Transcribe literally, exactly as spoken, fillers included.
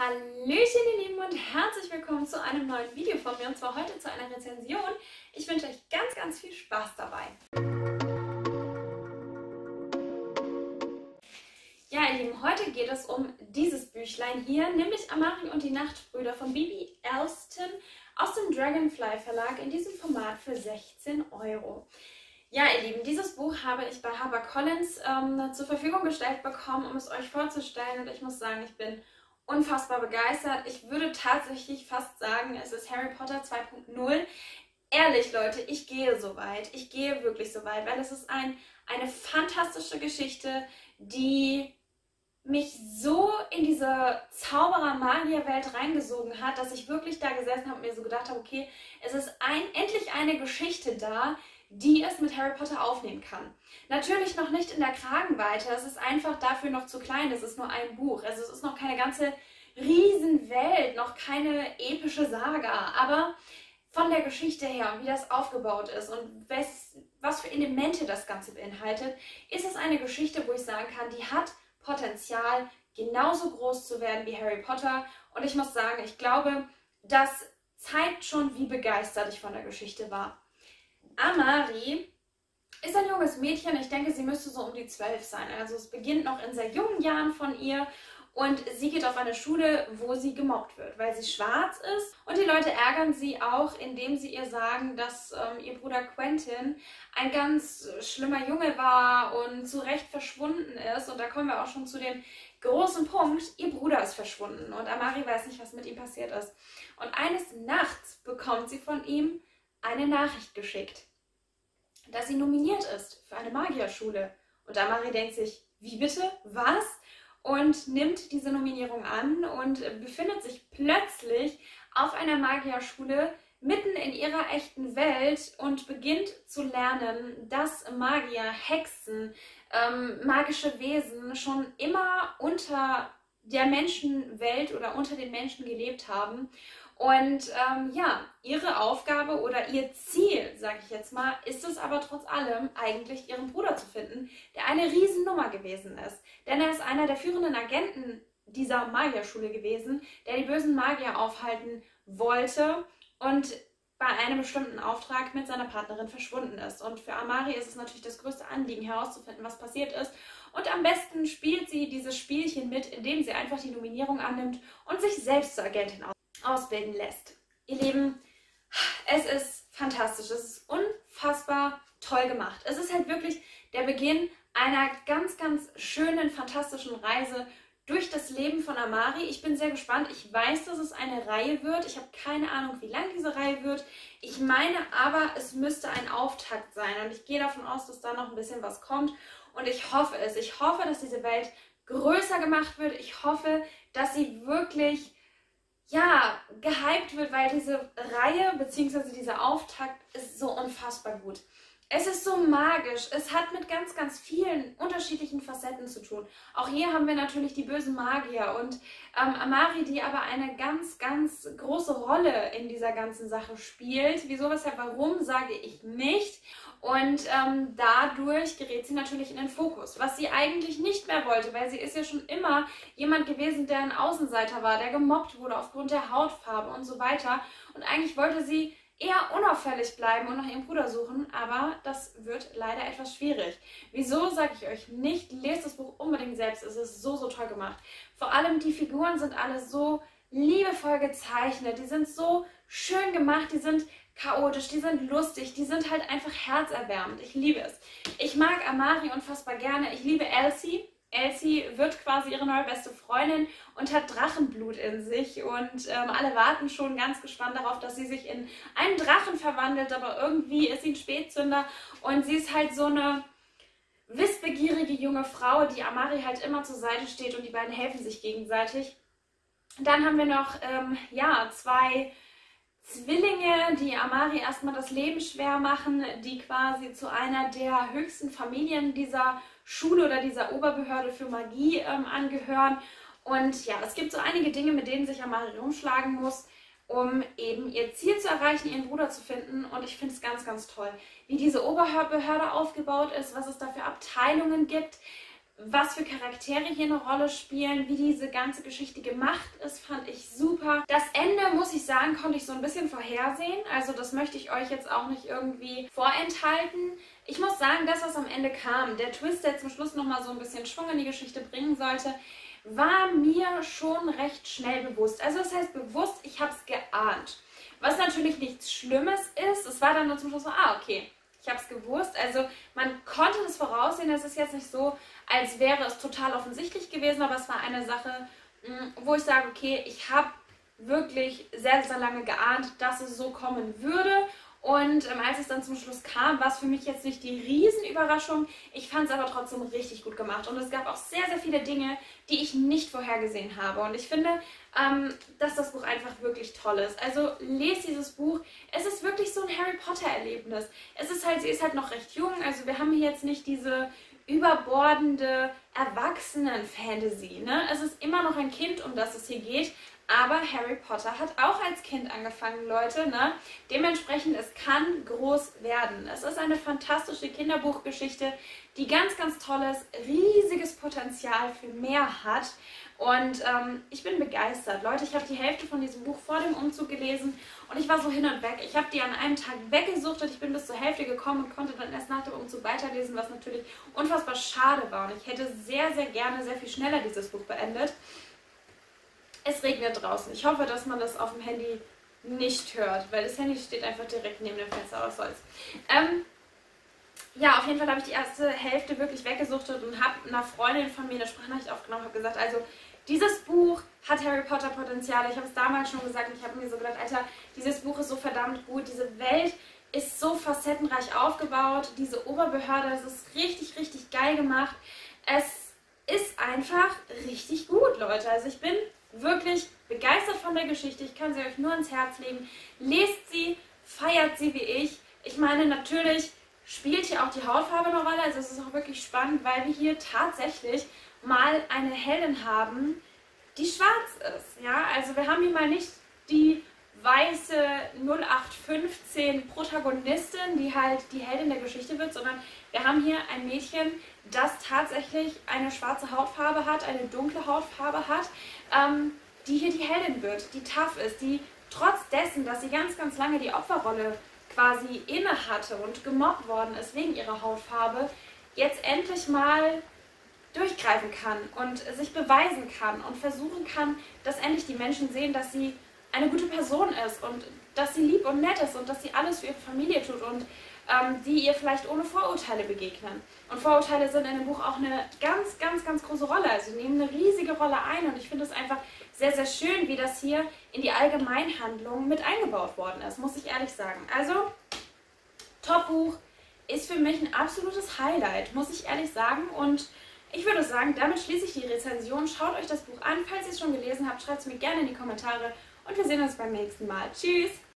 Hallöchen ihr Lieben und herzlich willkommen zu einem neuen Video von mir und zwar heute zu einer Rezension. Ich wünsche euch ganz, ganz viel Spaß dabei. Ja ihr Lieben, heute geht es um dieses Büchlein hier, nämlich Amari und die Nachtbrüder von Bibi Elstone aus dem Dragonfly Verlag in diesem Format für sechzehn Euro. Ja ihr Lieben, dieses Buch habe ich bei HarperCollins ähm, zur Verfügung gestellt bekommen, um es euch vorzustellen und ich muss sagen, ich bin unfassbar begeistert. Ich würde tatsächlich fast sagen, es ist Harry Potter zwei punkt null. Ehrlich Leute, ich gehe so weit. Ich gehe wirklich so weit, weil es ist ein, eine fantastische Geschichte, die mich so in diese Zauberer-Magier-Welt reingesogen hat, dass ich wirklich da gesessen habe und mir so gedacht habe, okay, es ist ein, endlich eine Geschichte da, die es mit Harry Potter aufnehmen kann. Natürlich noch nicht in der Kragenweite, es ist einfach dafür noch zu klein, es ist nur ein Buch, also es ist noch keine ganze Riesenwelt, noch keine epische Saga, aber von der Geschichte her und wie das aufgebaut ist und was, was für Elemente das Ganze beinhaltet, ist es eine Geschichte, wo ich sagen kann, die hat Potenzial, genauso groß zu werden wie Harry Potter und ich muss sagen, ich glaube, das zeigt schon, wie begeistert ich von der Geschichte war. Amari ist ein junges Mädchen, ich denke, sie müsste so um die zwölf sein. Also es beginnt noch in sehr jungen Jahren von ihr und sie geht auf eine Schule, wo sie gemobbt wird, weil sie schwarz ist. Und die Leute ärgern sie auch, indem sie ihr sagen, dass ähm, ihr Bruder Quentin ein ganz schlimmer Junge war und zu Recht verschwunden ist. Und da kommen wir auch schon zu dem großen Punkt, ihr Bruder ist verschwunden und Amari weiß nicht, was mit ihm passiert ist. Und eines Nachts bekommt sie von ihm eine Nachricht geschickt, dass sie nominiert ist für eine Magierschule. Und Amari denkt sich, wie bitte? Was? Und nimmt diese Nominierung an und befindet sich plötzlich auf einer Magierschule mitten in ihrer echten Welt und beginnt zu lernen, dass Magier, Hexen, ähm, magische Wesen schon immer unter der Menschenwelt oder unter den Menschen gelebt haben. Und ähm, ja, ihre Aufgabe oder ihr Ziel, sage ich jetzt mal, ist es aber trotz allem eigentlich ihren Bruder zu finden, der eine Riesennummer gewesen ist. Denn er ist einer der führenden Agenten dieser Magierschule gewesen, der die bösen Magier aufhalten wollte und bei einem bestimmten Auftrag mit seiner Partnerin verschwunden ist. Und für Amari ist es natürlich das größte Anliegen herauszufinden, was passiert ist. Und am besten spielt sie dieses Spielchen mit, indem sie einfach die Nominierung annimmt und sich selbst zur Agentin ausbildet. ausbilden lässt. Ihr Lieben, es ist fantastisch, es ist unfassbar toll gemacht. Es ist halt wirklich der Beginn einer ganz, ganz schönen, fantastischen Reise durch das Leben von Amari. Ich bin sehr gespannt. Ich weiß, dass es eine Reihe wird. Ich habe keine Ahnung, wie lang diese Reihe wird. Ich meine aber, es müsste ein Auftakt sein und ich gehe davon aus, dass da noch ein bisschen was kommt und ich hoffe es. Ich hoffe, dass diese Welt größer gemacht wird. Ich hoffe, dass sie wirklich ja, gehypt wird, weil diese Reihe bzw. dieser Auftakt ist so unfassbar gut. Es ist so magisch, es hat mit ganz, ganz vielen unterschiedlichen Facetten zu tun. Auch hier haben wir natürlich die bösen Magier und ähm, Amari, die aber eine ganz, ganz große Rolle in dieser ganzen Sache spielt. Wieso, weshalb, warum, sage ich nicht. Und ähm, dadurch gerät sie natürlich in den Fokus, was sie eigentlich nicht mehr wollte, weil sie ist ja schon immer jemand gewesen, der ein Außenseiter war, der gemobbt wurde aufgrund der Hautfarbe und so weiter. Und eigentlich wollte sie eher unauffällig bleiben und nach ihrem Bruder suchen, aber das wird leider etwas schwierig. Wieso, sage ich euch nicht. Lest das Buch unbedingt selbst, es ist so, so toll gemacht. Vor allem die Figuren sind alle so liebevoll gezeichnet, die sind so schön gemacht, die sind chaotisch, die sind lustig, die sind halt einfach herzerwärmend. Ich liebe es. Ich mag Amari unfassbar gerne, ich liebe Elsie. Elsie wird quasi ihre neue beste Freundin und hat Drachenblut in sich und ähm, alle warten schon ganz gespannt darauf, dass sie sich in einen Drachen verwandelt, aber irgendwie ist sie ein Spätzünder und sie ist halt so eine wissbegierige junge Frau, die Amari halt immer zur Seite steht und die beiden helfen sich gegenseitig. Dann haben wir noch ähm, ja, zwei Zwillinge, die Amari erstmal das Leben schwer machen, die quasi zu einer der höchsten Familien dieser Schule oder dieser Oberbehörde für Magie ähm, angehören. Und ja, es gibt so einige Dinge, mit denen sich Amari rumschlagen muss, um eben ihr Ziel zu erreichen, ihren Bruder zu finden. Und ich finde es ganz, ganz toll, wie diese Oberbehörde aufgebaut ist, was es da für Abteilungen gibt. was für Charaktere hier eine Rolle spielen, wie diese ganze Geschichte gemacht ist, fand ich super. Das Ende, muss ich sagen, konnte ich so ein bisschen vorhersehen. Also das möchte ich euch jetzt auch nicht irgendwie vorenthalten. Ich muss sagen, das, was am Ende kam, der Twist, der zum Schluss nochmal so ein bisschen Schwung in die Geschichte bringen sollte, war mir schon recht schnell bewusst. Also das heißt bewusst, ich habe es geahnt. Was natürlich nichts Schlimmes ist, es war dann nur zum Schluss so, ah, okay, ich habe es gewusst. Also man konnte das voraussehen, es ist jetzt nicht so, als wäre es total offensichtlich gewesen, aber es war eine Sache, wo ich sage, okay, ich habe wirklich sehr, sehr lange geahnt, dass es so kommen würde. Und ähm, als es dann zum Schluss kam, war es für mich jetzt nicht die Riesenüberraschung. Ich fand es aber trotzdem richtig gut gemacht. Und es gab auch sehr, sehr viele Dinge, die ich nicht vorhergesehen habe. Und ich finde, ähm, dass das Buch einfach wirklich toll ist. Also lest dieses Buch. Es ist wirklich so ein Harry Potter-Erlebnis. Es ist halt, sie ist halt noch recht jung. Also wir haben hier jetzt nicht diese überbordende Erwachsenen-Fantasy. Ne? Es ist immer noch ein Kind, um das es hier geht. Aber Harry Potter hat auch als Kind angefangen, Leute. Ne? Dementsprechend, es kann groß werden. Es ist eine fantastische Kinderbuchgeschichte, die ganz, ganz tolles, riesiges Potenzial für mehr hat. Und ähm, ich bin begeistert. Leute, ich habe die Hälfte von diesem Buch vor dem Umzug gelesen und ich war so hin und weg. Ich habe die an einem Tag weggesuchtet. Ich bin bis zur Hälfte gekommen und konnte dann erst nach dem Umzug weiterlesen, was natürlich unfassbar schade war. Und ich hätte sehr, sehr gerne sehr viel schneller dieses Buch beendet. Es regnet draußen. Ich hoffe, dass man das auf dem Handy nicht hört, weil das Handy steht einfach direkt neben dem Fenster, was soll's. Ähm, ja, auf jeden Fall habe ich die erste Hälfte wirklich weggesuchtet und habe einer Freundin von mir eine Sprachnachricht aufgenommen und habe gesagt, also dieses Buch hat Harry Potter Potenzial. Ich habe es damals schon gesagt und ich habe mir so gedacht, Alter, dieses Buch ist so verdammt gut, diese Welt ist so facettenreich aufgebaut, diese Oberbehörde, das ist richtig, richtig geil gemacht. Es ist einfach richtig gut, Leute. Also ich bin wirklich begeistert von der Geschichte. Ich kann sie euch nur ans Herz legen. Lest sie, feiert sie wie ich. Ich meine, natürlich spielt hier auch die Hautfarbe eine Rolle. Also es ist auch wirklich spannend, weil wir hier tatsächlich mal eine Heldin haben, die schwarz ist. Ja, also wir haben hier mal nicht die weiße null acht fünfzehn Protagonistin, die halt die Heldin der Geschichte wird, sondern wir haben hier ein Mädchen, das tatsächlich eine schwarze Hautfarbe hat, eine dunkle Hautfarbe hat, ähm, die hier die Heldin wird, die tough ist, die trotz dessen, dass sie ganz, ganz lange die Opferrolle quasi inne hatte und gemobbt worden ist wegen ihrer Hautfarbe, jetzt endlich mal durchgreifen kann und sich beweisen kann und versuchen kann, dass endlich die Menschen sehen, dass sie eine gute Person ist und dass sie lieb und nett ist und dass sie alles für ihre Familie tut und ähm, die ihr vielleicht ohne Vorurteile begegnen. Und Vorurteile sind in dem Buch auch eine ganz, ganz, ganz große Rolle. Also sie nehmen eine riesige Rolle ein und ich finde es einfach sehr, sehr schön, wie das hier in die Allgemeinhandlung mit eingebaut worden ist, muss ich ehrlich sagen. Also, Top-Buch ist für mich ein absolutes Highlight, muss ich ehrlich sagen. Und ich würde sagen, damit schließe ich die Rezension. Schaut euch das Buch an. Falls ihr es schon gelesen habt, schreibt es mir gerne in die Kommentare. Und wir sehen uns beim nächsten Mal. Tschüss!